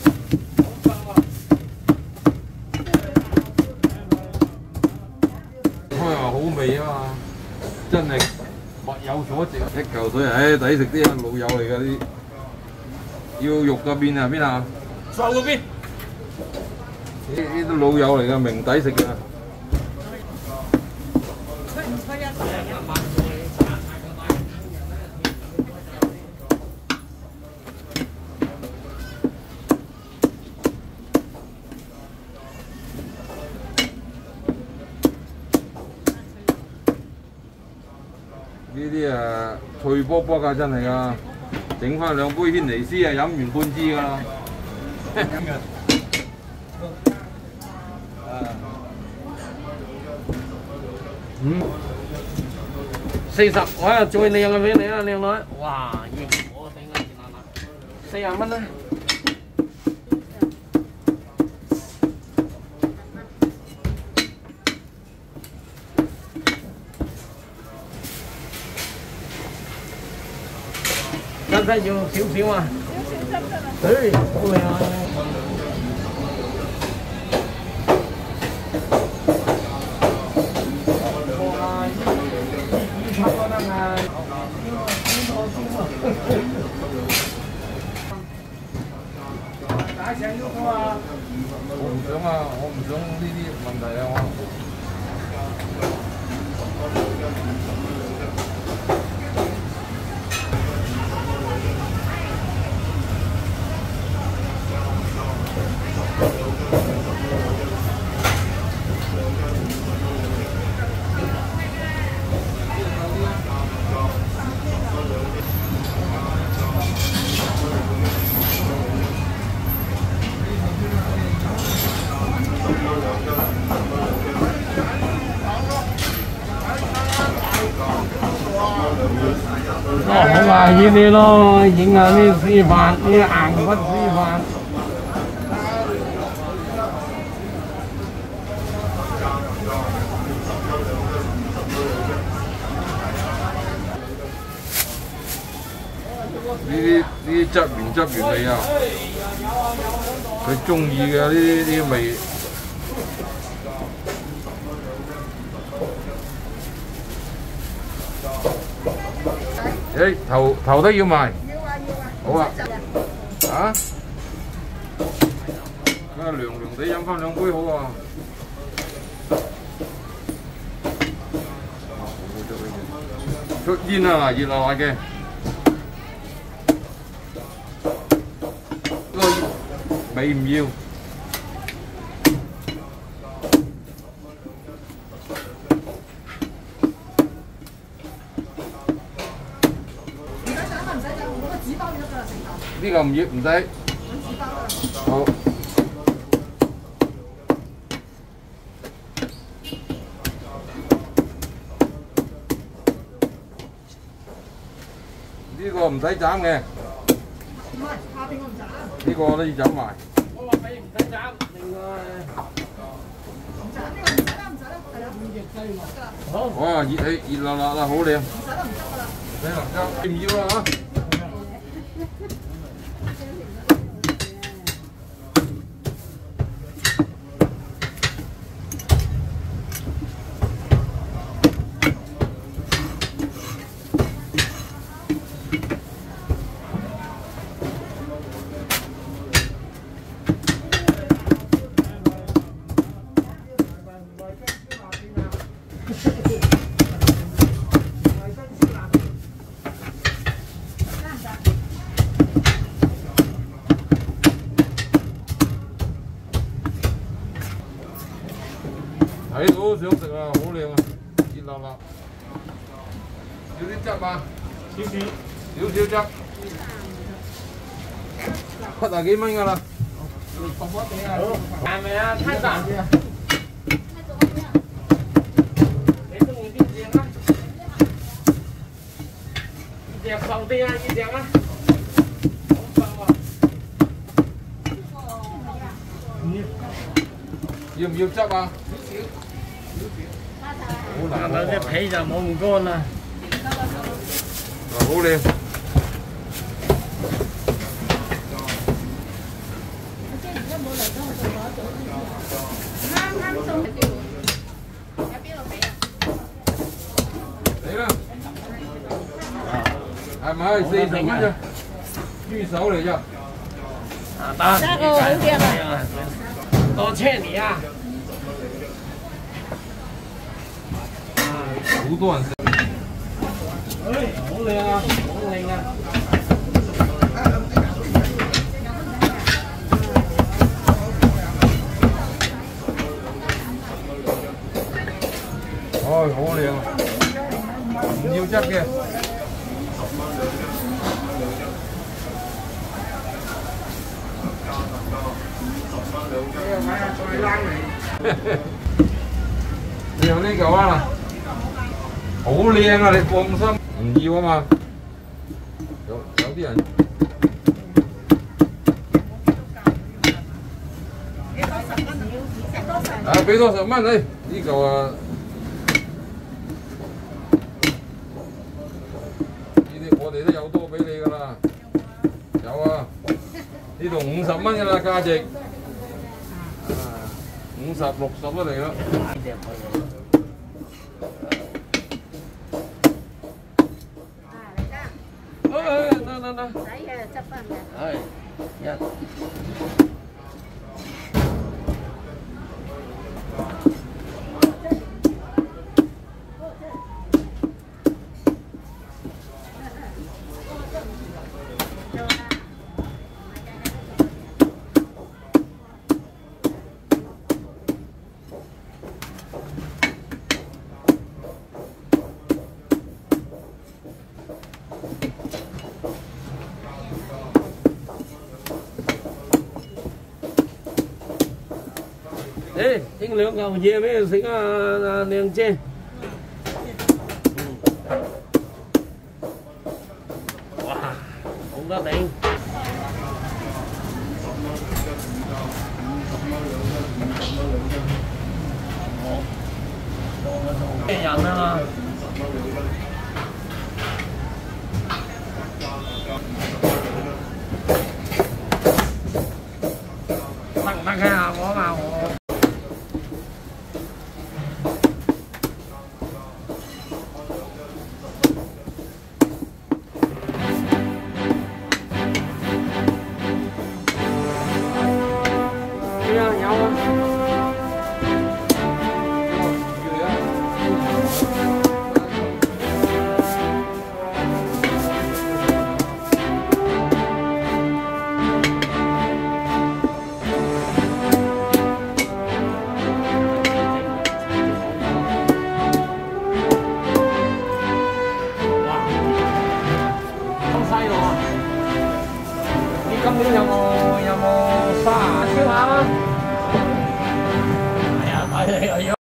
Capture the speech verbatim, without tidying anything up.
開話好味啊嘛，真係物有所值。一嚿水，唉，抵食啲啊，老友嚟㗎啲。要肉嗰邊啊？邊啊？瘦嗰邊。呢呢啲老友嚟㗎，明抵食㗎。呢啲啊脆卜卜㗎，真係㗎，整翻兩杯軒尼詩啊，飲完半支㗎啦。飲嘅。嗯，四十，我又最靚嘅俾你啦，靚女。哇，型我頂啊，四廿蚊啦。使唔使要少少啊？少少得啦。誒，好靚啊！哇！依依差唔多得啊！打成喐啊嘛！我唔想啊！我唔想呢啲問題啊！我。哦，好啊，呢啲咯，影下啲師範，啲硬骨師範。呢啲呢啲執完執完未啊？佢中意嘅呢啲啲味。誒，頭頭都要賣。要啊要啊。好啊。啊？咁啊，涼涼地飲翻兩杯好啊。出煙啊，熱辣辣嘅。呢個味唔要。呢個唔要唔使。好。呢個唔使斬嘅。唔係，下邊我唔斬。呢個都要斬埋。我話俾唔使斬，另外。唔斬呢個唔使啦，唔使啦，係啦。五隻雞落㗎啦。好。哇！熱氣熱辣辣啦，好靚。唔使啦，唔執㗎啦。唔使啦，唔執。唔要啦嚇。睇到想食啊，好靚啊，熱辣辣。要啲汁啊？少少，少少汁。七廿幾蚊㗎啦。薄薄地啊。係咪啊？太雜啲。你中意邊隻啊？呢隻瘦啲啊，呢隻啊。要唔要汁啊？好難啊！啲皮就冇咁乾啦。好靚。 係咪四十蚊啫？豬手嚟啫。 啊得，呢個好靚啊！多謝你啊！ 好多人食。誒，好靚啊，好靚啊！唉，好靚啊！唔要汁嘅。你用呢嚿啊，好靚啊！你放心，唔要啊嘛。有有啲人。啊，俾多十蚊你，呢嚿啊，呢啲我哋都有多俾你噶啦，有啊，呢度五十蚊噶啦價值。五十六十都嚟啦。哎，得得得。洗嘅執翻嘅。係，一。誒，整兩嚿嘢俾佢食啊！阿靚姐，哇，好得頂！咩人啊？得唔得㗎？我話我。今年有冇有冇沙燒鴨啊？係啊，係啊。